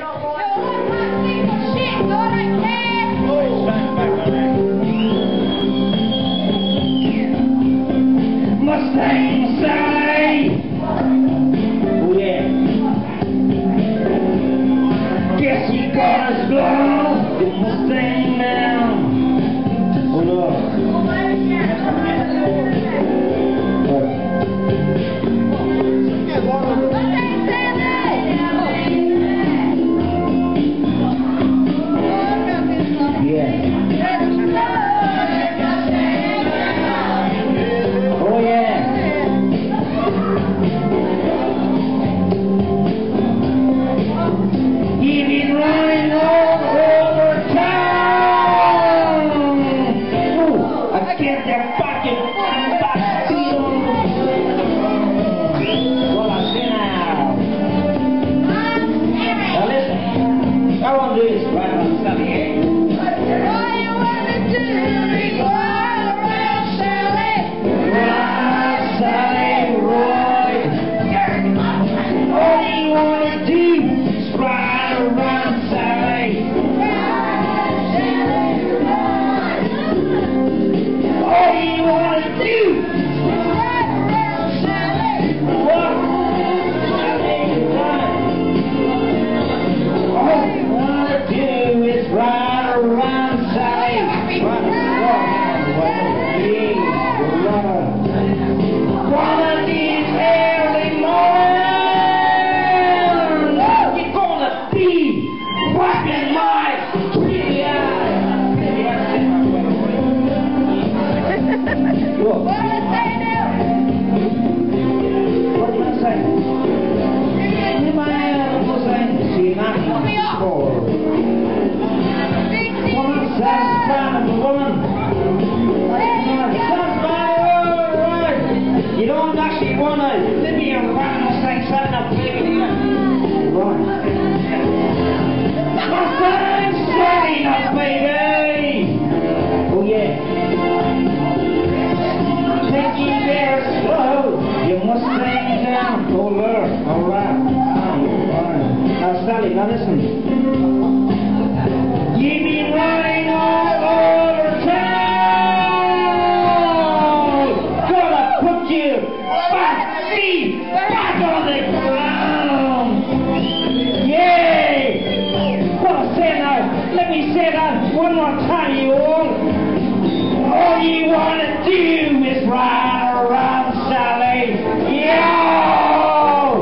Mustang Sally! Oh yeah. Guess he got his blow, the Mustang now. Oh Lord. You don't actually want to live in a Mustang setting up big here. Right. Mustang setting up, baby! Oh yeah. Take you there slow. You Mustang down. Oh Lord. Alright. Alright. Now Sally, now listen. You be running all over town. Back on the ground! Yay! Well, say now, let me say that one more time, you all. All you want to do is ride around, Sally. Yo!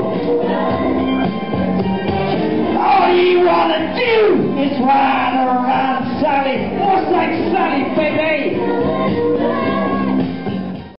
All you want to do is ride around, Sally. What's like Sally, baby?